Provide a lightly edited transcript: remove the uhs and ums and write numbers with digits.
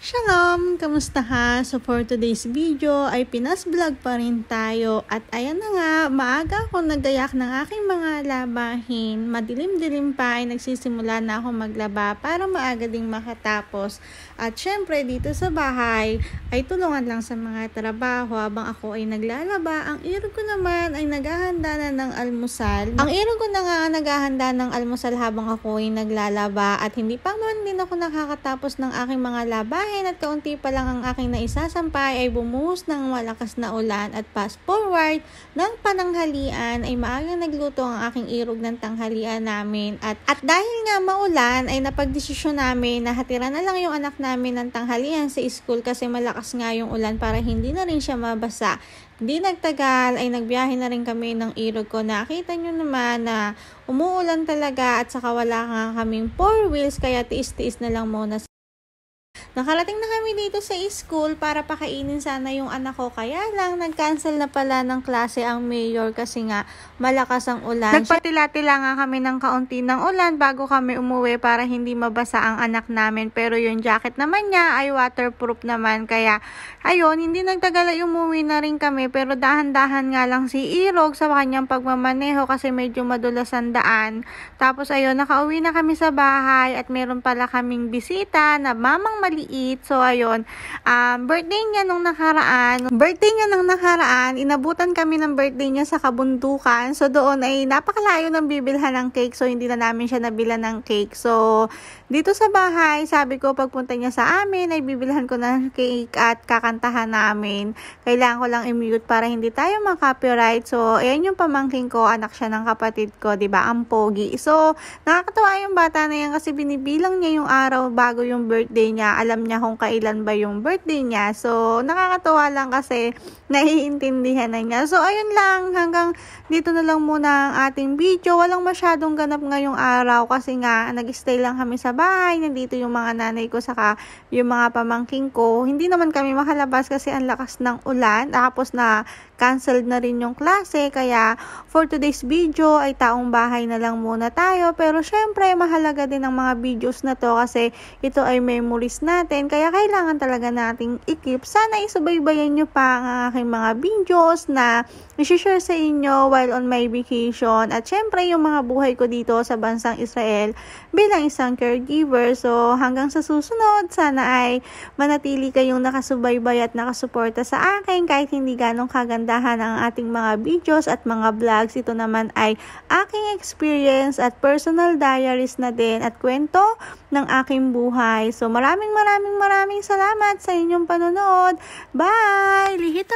Shalom! Kamusta ha? So for today's video ay Pinas Vlog pa rin tayo at ayan na nga, maaga ako nagayak ng aking mga labahin. Madilim-dilim pa ay nagsisimula na ako maglaba para maaga ding makatapos. At syempre dito sa bahay ay tulungan lang sa mga trabaho habang ako ay naglalaba. Ang iro ko naman ay naghahanda na ng almusal. Ang iro ko na nga naghahanda ng almusal habang ako ay naglalaba at hindi pa naman din ako nakakatapos ng aking mga labahin. At kaunti pa lang ang aking naisasampay ay bumuhos ng malakas na ulan at fast forward ng pananghalian ay maagang nagluto ang aking irog ng tanghalian namin at dahil nga maulan ay napagdesisyon namin na hatira na lang yung anak namin ng tanghalian sa school kasi malakas nga yung ulan para hindi na rin siya mabasa. Hindi nagtagal ay nagbiyahe na rin kami ng irog ko. Nakita nyo naman na umuulan talaga at saka wala nga kaming 4 wheels kaya tiis-tiis na lang muna. Nakarating na kami dito sa school para pakainin sana yung anak ko. Kaya lang, nag-cancel na pala ng klase ang mayor kasi nga malakas ang ulan. Nagpatila-tila nga kami ng kaunti ng ulan bago kami umuwi para hindi mabasa ang anak namin. Pero yung jacket naman niya ay waterproof naman. Kaya, ayun, hindi nagtagal ay umuwi na rin kami. Pero dahan-dahan nga lang si Irog sa kanyang pagmamaneho kasi medyo madulas ang daan. Tapos, ayun, nakauwi na kami sa bahay at meron pala kaming bisita na mamang maliit. So, ayun, birthday niya nung nakaraan, inabutan kami ng birthday niya sa kabundukan. So, doon ay napakalayo ng bibilhan ng cake. So, hindi na namin siya nabila ng cake. So, dito sa bahay, sabi ko, pagpunta niya sa amin, ay bibilhan ko ng cake at kakantahan namin. Kailangan ko lang i-mute para hindi tayo mag-copyright. So, ayan yung pamangking ko, anak siya ng kapatid ko, diba? Ang pogi. So, nakakatawa yung bata na yan kasi binibilang niya yung araw bago yung birthday niya. Alam niya kung kailan ba yung birthday niya. So, nakakatawa lang kasi naiintindihan na niya. So, ayun lang. Hanggang dito na lang muna ang ating video. Walang masyadong ganap ngayong araw kasi nga, nag-stay lang kami sa bahay. Nandito yung mga nanay ko saka yung mga pamangking ko. Hindi naman kami makalabas kasi ang lakas ng ulan. Tapos na canceled na rin yung klase. Kaya, for today's video ay taong bahay na lang muna tayo. Pero, syempre, mahalaga din ang mga videos na to kasi ito ay memories natin. Kaya kailangan talaga nating i-keep. Sana isubaybayan nyo pa ang aking mga videos na i-share sa inyo while on my vacation. At syempre yung mga buhay ko dito sa bansang Israel bilang isang caregiver. So hanggang sa susunod, sana ay manatili kayong nakasubaybay at nakasuporta sa akin kahit hindi ganong kagandahan ang ating mga videos at mga vlogs. Ito naman ay aking experience at personal diaries na din at kwento ng aking buhay. So maraming salamat sa inyong panonood. Bye! Lihit